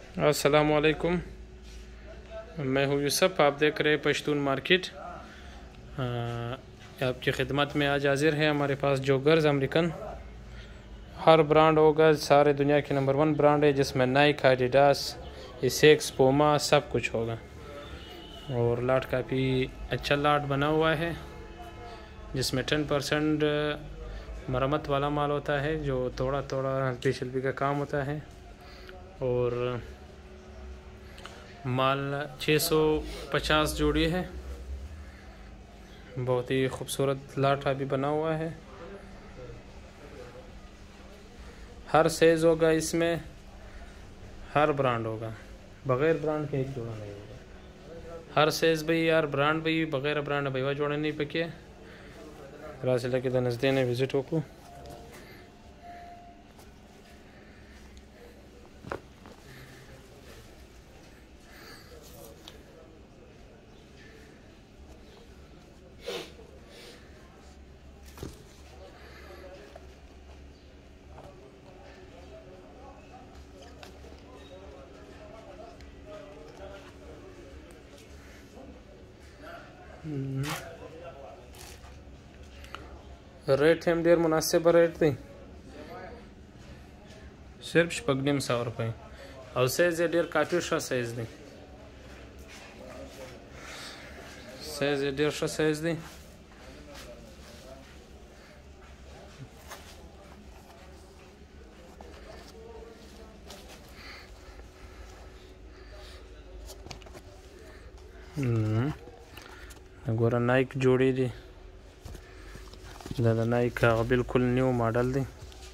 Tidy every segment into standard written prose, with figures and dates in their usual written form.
अस्सलामुअलैकुम, मैं हूँ यूसुफ। आप देख रहे हैं पश्तून मार्केट। आपकी खिदमत में आज हाजिर है। हमारे पास जॉगर्स अमेरिकन हर ब्रांड होगा, सारे दुनिया की नंबर 1 ब्रांड है, जिसमें नाइक, एडिडास, एसिक्स, पूमा सब कुछ होगा। और लाट काफ़ी अच्छा लाट बना हुआ है, जिसमें 10% मरम्मत वाला माल होता है, जो थोड़ा थोड़ा हल्की शिल्पी का काम होता है। और माल 650 जोड़ी है। बहुत ही खूबसूरत लाट अभी बना हुआ है। हर साइज़ होगा इसमें, हर ब्रांड होगा, बग़ैर ब्रांड के एक जोड़ा नहीं होगा। हर साइज़ भाई यार, ब्रांड भाई बग़ैर ब्रांड भाई वह जोड़े नहीं पके रासिला के नज़दीक ने विज़िट होको। रेट हम डेर मुनासिब रेट दी, सिर्फ शपगनिम 100 रुपये। और साइज़ डेर काफ़ी शा साइज़ दी, साइज़ डेर शा साइज़ दी। गोरा नाइक जोड़ी दी, दादा नाइक बिल्कुल न्यू मॉडल दी।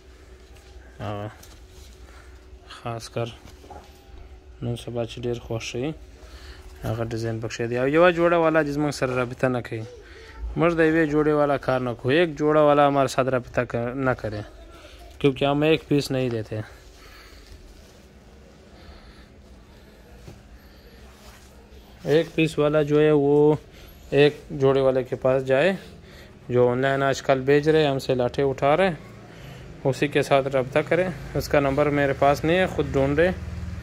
ख़ास कर नन सबा च ढेर खुश रही डिज़ाइन बख्शे दिया। यवा जोड़ा वाला जिसमें सर रबिता न कही, मर्द ये जोड़े वाला कार न को, एक जोड़ा वाला हमारे साथ रबिता न करें, क्योंकि हम एक पीस नहीं देते। एक पीस वाला जो है वो एक जोड़े वाले के पास जाए, जो ऑनलाइन आजकल बेच रहे, हमसे लाठे उठा रहे, उसी के साथ रब्ता करें। उसका नंबर मेरे पास नहीं है, ख़ुद ढूंढ रहे।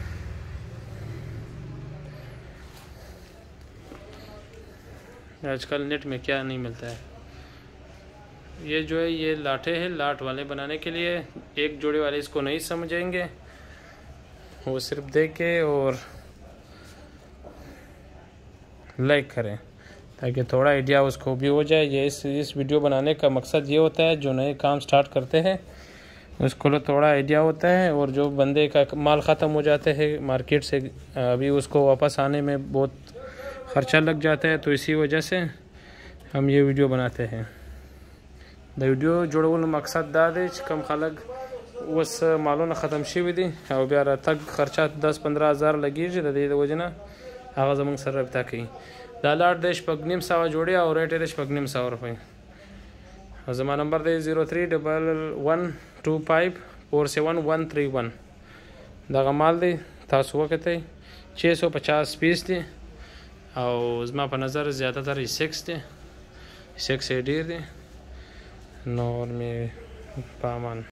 आजकल नेट में क्या नहीं मिलता है। ये जो है ये लाठे हैं, लाट वाले बनाने के लिए। एक जोड़े वाले इसको नहीं समझेंगे, वो सिर्फ देखे और लाइक करें, ताकि थोड़ा आइडिया उसको भी हो जाए। ये इस वीडियो बनाने का मकसद ये होता है, जो नए काम स्टार्ट करते हैं उसको थोड़ा आइडिया होता है, और जो बंदे का माल ख़त्म हो जाते हैं मार्केट से, अभी उसको वापस आने में बहुत ख़र्चा लग जाता है, तो इसी वजह से हम ये वीडियो बनाते हैं। द वीडियो जोड़ने मकसद दादे कम खलग उस मालों ने ख़त्म शी दी, और ब्यारा तक खर्चा 10-15 हज़ार लगी दी वजना आगाज मंग सर रब्ता की दालाट देश पगनिम 100 जोड़े और रेट देश पगनिम 100 रुपये। और जमा नंबर दे 031125474131 दगा माल दे तासुआ कहते 650 पीस दे। और जमा पर नज़र ज़्यादातर 6 दे, 6 से डेढ़ दे नॉर में पामान।